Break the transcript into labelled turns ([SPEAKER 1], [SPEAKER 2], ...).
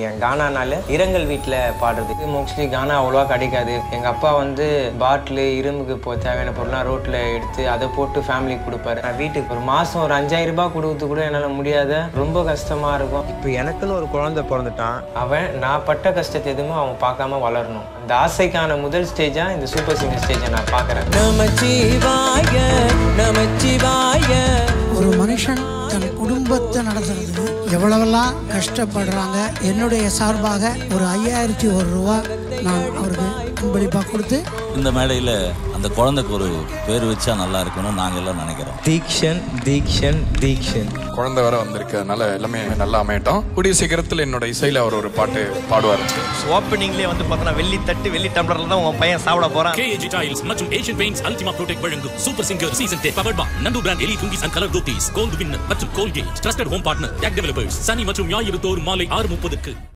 [SPEAKER 1] என் கானானால இரங்கல் வீட்டில் பாடுறதுக்கு மோஸ்ட்லி கானா அவ்வளோவா கிடைக்காது. எங்கள் அப்பா வந்து பாட்டிலு இரும்புக்கு தேவையான பொருள்லாம் ரோட்டில் எடுத்து அதை போட்டு ஃபேமிலிக்கு கொடுப்பாரு. நான் வீட்டுக்கு ஒரு மாதம் ஒரு 5000 ரூபாய் கொடுத்து கூட என்னால் முடியாத ரொம்ப கஷ்டமாக இருக்கும். இப்போ எனக்குன்னு ஒரு குழந்தை பிறந்துட்டான். அவன் நான் பட்ட கஷ்டத்தை எதுவும் அவன் பார்க்காம வளரணும். அந்த ஆசைக்கான முதல் ஸ்டேஜாக இந்த சூப்பர் சிங்கர் ஸ்டேஜை நான் பார்க்குறேன்.
[SPEAKER 2] ஒரு மனுஷன் தன் குடும்பத்தை நடத்துறதுக்கு எவ்வளவெல்லாம் கஷ்டப்படுறாங்க. என்னுடைய சார்பாக ஒரு 5001 ரூபா நான் அவருக்கு அன்பளிப்பாக கொடுத்து
[SPEAKER 3] இந்த மேடையில் அந்த குழந்தைக்கு ஒரு பேர் வச்சா நல்லா இருக்கணும்னு நாங்கள் எல்லாம் நினைக்கிறோம்.
[SPEAKER 1] தீக்ஷன் தீக்ஷன் தீக்ஷன்
[SPEAKER 4] குழந்தை வர வந்திருக்கு, அதனால எல்லாமே நல்லா அமையட்டும். கூடிய சீக்கிரத்தில் என்னோட இசையில் அவர் ஒரு பாட்டு பாடுவார்.
[SPEAKER 5] ஓப்பனிங்லேயே வந்து பார்த்தோன்னா வெள்ளி தட்டு வெள்ளி டம்ளர்ல தான் உங்க பையன் சாப்பிட போறான்.
[SPEAKER 6] KAG Tiles மற்றும் Asian Paints Ultima Protect வழங்கும் super singer season 10 powered by நந்து பிராண்ட் எலி துங்கிஸ் அண்ட் கலர் தோத்தீஸ், கோல்ட் வின்னர் மற்றும் Colgate. Trusted home partner tech developers. சனி மற்றும் ஞாயிறு தோறும் மாலை 6:30க்கு.